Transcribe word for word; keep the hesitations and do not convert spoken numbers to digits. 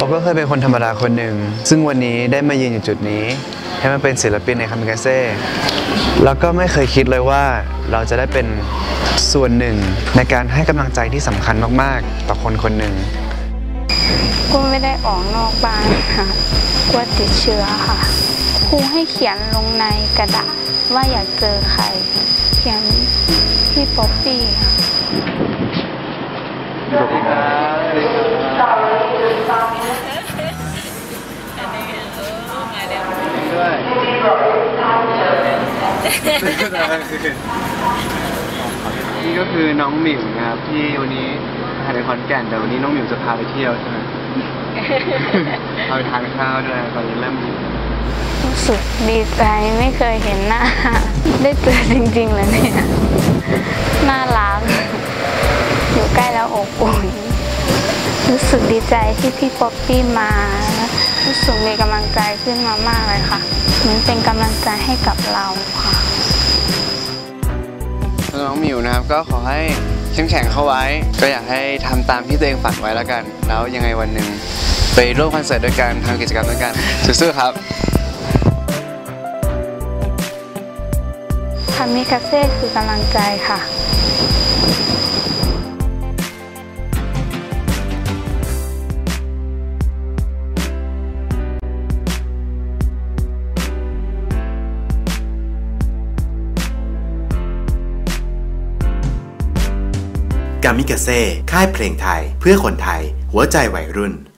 เขาก็เคยเป็นคนธรรมดาคนหนึ่งซึ่งวันนี้ได้มายืนอยู่จุดนี้ให้มาเป็นศิลปินในคามิกาเซ่แล้วก็ไม่เคยคิดเลยว่าเราจะได้เป็นส่วนหนึ่งในการให้กำลังใจที่สำคัญมากๆต่อคนคนหนึ่งกูไม่ได้ออกนอกบ้านค่ะกลัวติดเชื้อค่ะครูให้เขียนลงในกระดาษว่าอยากเจอใครเขียนพี่ป๊อปปี้ค่ะสวัสดีครับสวัสดีครับด้วยนี่ก็คือน้องหมิวนะครับที่วันนี้ถ่ายในขอนแก่นแต่วันนี้น้องหมิวจะพาไปเที่ยวใช่ไหมพาไปทานข้าวด้วยตอนนี้เริ่มรู้สึกดีใจไม่เคยเห็นหน้าได้เจอจริงๆเลยเนี่ยน่ารักอยู่ใกล้แล้วอบอุ่นรู้สึกดีใจที่พี่ป๊อปปี้มารู้สึกมีกำลังใจขึ้นมามากเลยค่ะเหมือนเป็นกำลังใจให้กับเราค่ะน้องหมิวนะครับก็ขอให้เข้มแข็งเข้าไว้ก็อยากให้ทำตามที่ตัวเองฝันไว้แล้วกันแล้วยังไงวันหนึ่งไปร่วมคอนเสิร์ตด้วยกันทำกิจกรรมด้วยกันสู้ๆครับคามิคาเซ่คือกำลังใจค่ะกามิกาเซ่ค่ายเพลงไทยเพื่อคนไทยหัวใจวัยรุ่น